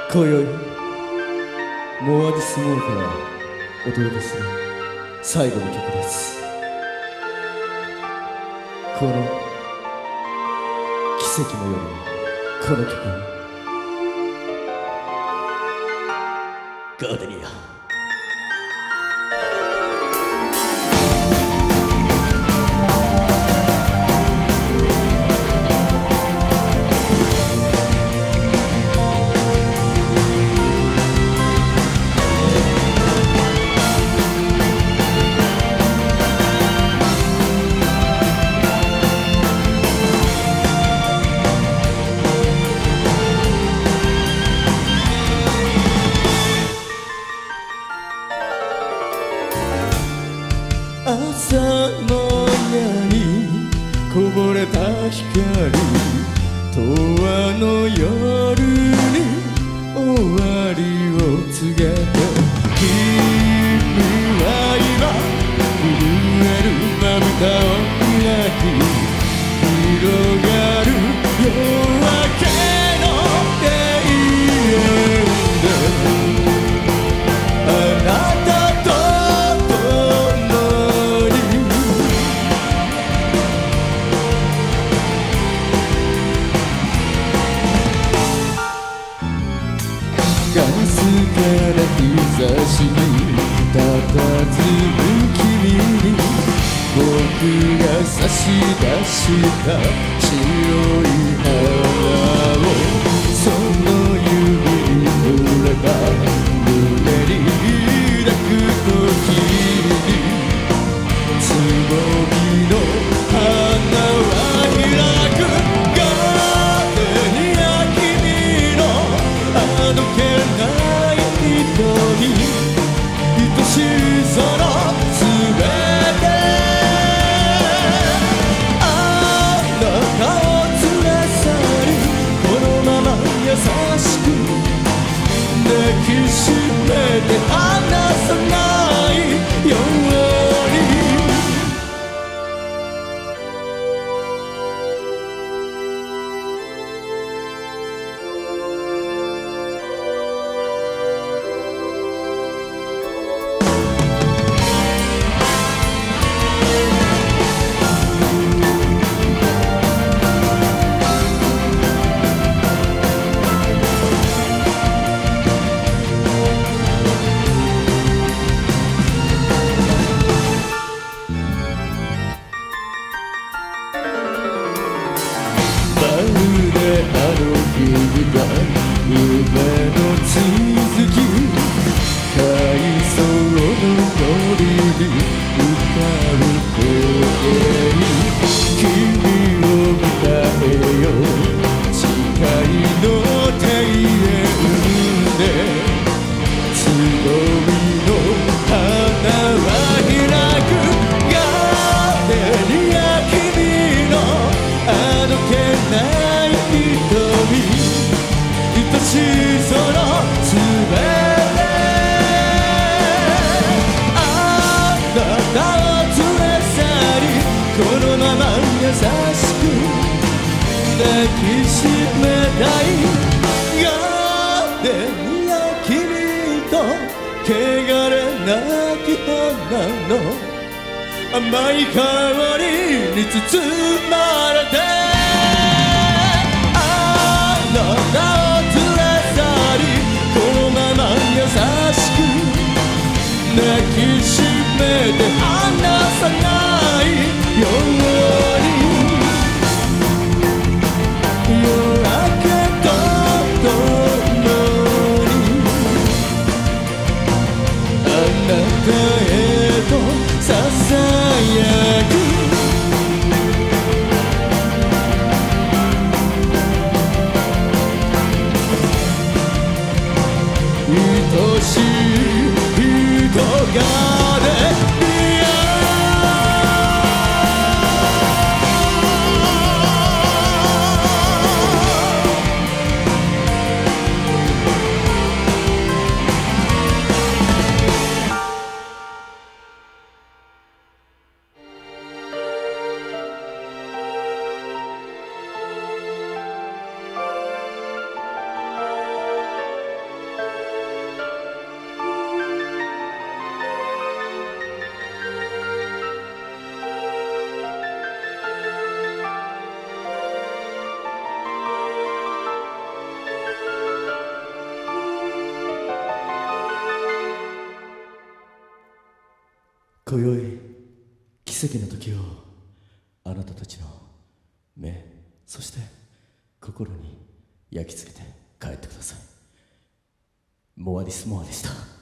今宵モアディスモーからお届けする最後の曲です。この奇跡のようにこの曲をガーデニア。朝の矢にこぼれた光、永遠の夜に終わりを告げて、君は今震えるまぶたを開き、広がる夜明けの永遠で、あなたガラスから日差しに佇む君に、僕が差し出した白い花をその指に触れば胸に抱く時に、つぼみの花は開く。ガーデニア、君のあどけない瞳、愛しいそのすべて、あなたを連れ去り、このまま優しく抱きしめて離さないように。夢の続き、海藻の森に歌う声に、君を迎えよう誓いの庭園で、つぼみの花は開く。ガーデニア、君のあどけない瞳、愛しいそのすべて、あなたを連れ去り、このまま優しく抱きしめたい。ガーデニア、君と汚れなき花の甘い香りに包まれて、あなたを優しく抱きしめて離さないように。夜明けとともにあなたへとささやく。愛しい人がで今宵奇跡の時をあなたたちの目そして心に焼き付けて帰ってください。モアディスモアでした。